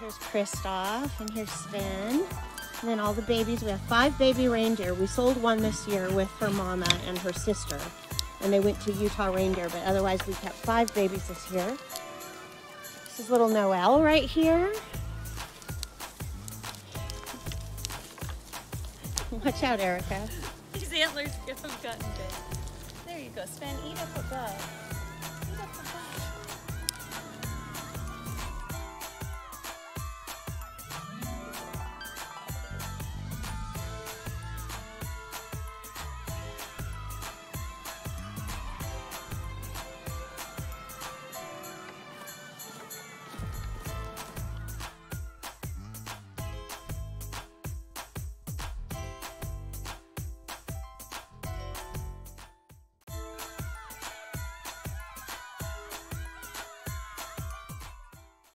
Here's Kristoff, and here's Sven. And then all the babies. We have 5 baby reindeer. We sold one this year with her mama and her sister. And they went to Utah reindeer, but otherwise we kept 5 babies this year. This is little Noelle right here. Watch out, Erica. These antlers have gotten big. There you go, Sven. Eat up a bug. Eat up a bug.